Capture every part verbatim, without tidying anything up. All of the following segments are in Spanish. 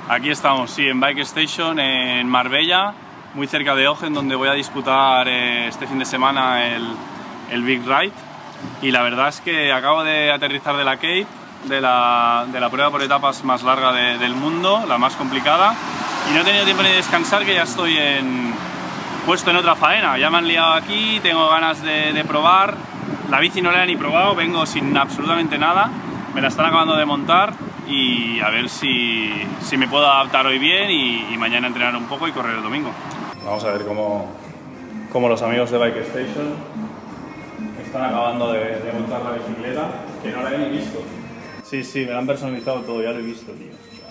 Aquí estamos, sí, en Bike Station, en Marbella, muy cerca de Ogen, donde voy a disputar eh, este fin de semana el, el Big Ride. Y la verdad es que acabo de aterrizar de la Cape, de la, de la prueba por etapas más larga de, del mundo, la más complicada, y no he tenido tiempo ni de descansar, que ya estoy en, puesto en otra faena. Ya me han liado aquí, tengo ganas de, de probar. La bici no la he ni probado, vengo sin absolutamente nada, me la están acabando de montar y a ver si, si me puedo adaptar hoy bien y, y mañana entrenar un poco y correr el domingo. Vamos a ver cómo, cómo los amigos de Bike Station están acabando de, de montar la bicicleta, que no la he ni visto. Sí, sí, me la han personalizado todo, ya lo he visto, tío.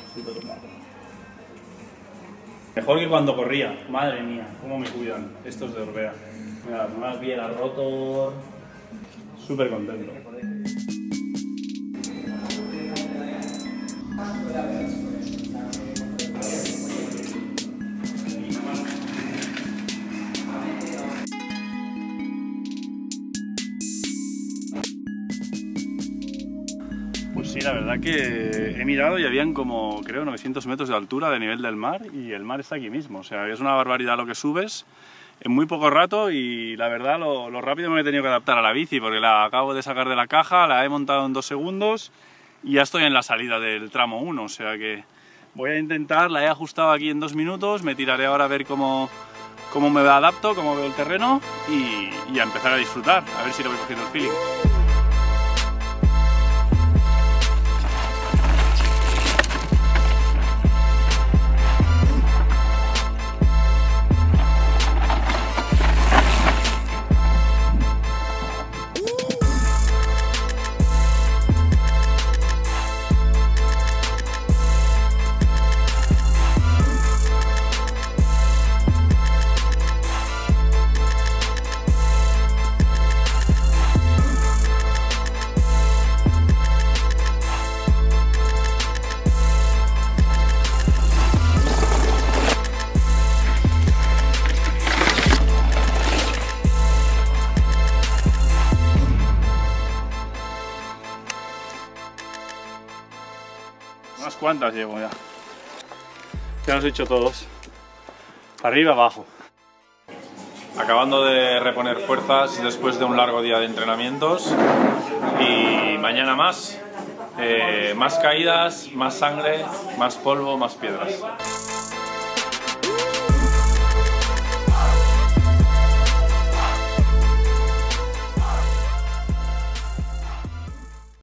Mejor que cuando corría, madre mía, cómo me cuidan estos de Orbea. Mira, las nuevas bielas rotor, súper contento. Pues sí, la verdad que he mirado y habían como, creo, novecientos metros de altura de nivel del mar y el mar está aquí mismo. O sea, es una barbaridad lo que subes en muy poco rato y la verdad lo, lo rápido me he tenido que adaptar a la bici porque la acabo de sacar de la caja, la he montado en dos segundos y ya estoy en la salida del tramo uno. O sea que voy a intentar, la he ajustado aquí en dos minutos, me tiraré ahora a ver cómo, cómo me adapto, cómo veo el terreno y, y a empezar a disfrutar, a ver si le voy cogiendo el feeling. Unas cuantas llevo ya. Ya los he hecho todos. Arriba, abajo. Acabando de reponer fuerzas después de un largo día de entrenamientos. Y mañana más. Eh, más caídas, más sangre, más polvo, más piedras.